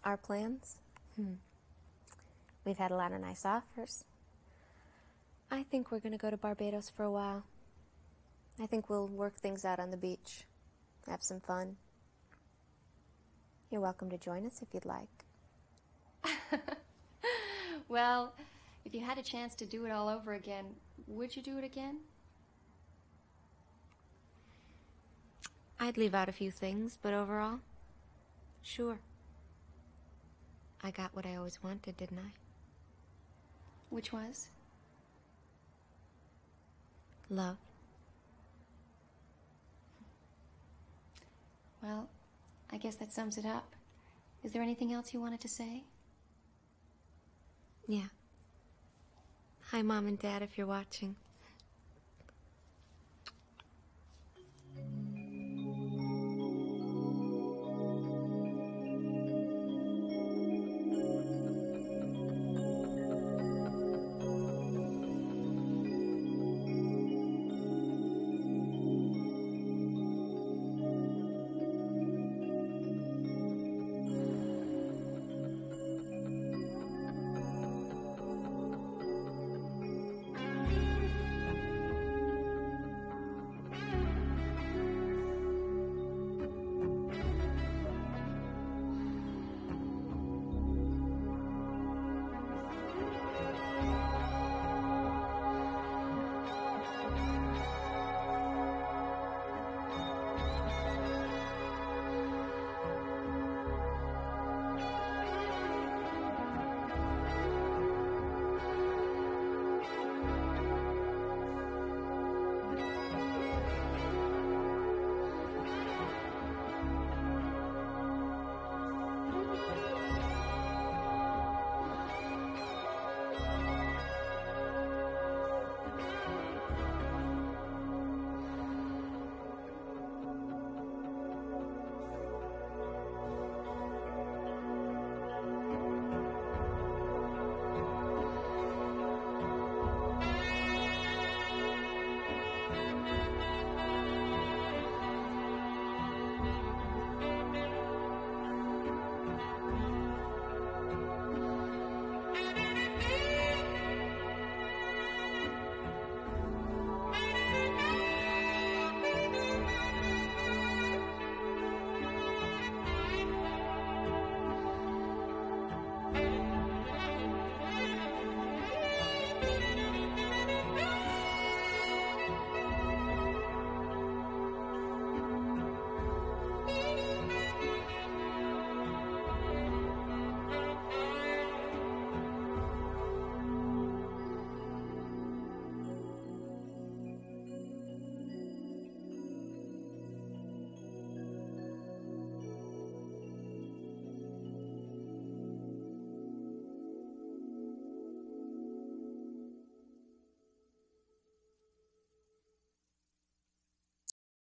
Our plans? We've had a lot of nice offers. I think we're gonna go to Barbados for a while. I think we'll work things out on the beach. Have some fun. You're welcome to join us if you'd like. Well, if you had a chance to do it all over again, would you do it again? I'd leave out a few things, but overall, sure. I got what I always wanted, didn't I? Which was? Love. Well, I guess that sums it up. Is there anything else you wanted to say? Yeah. Hi, Mom and Dad, if you're watching.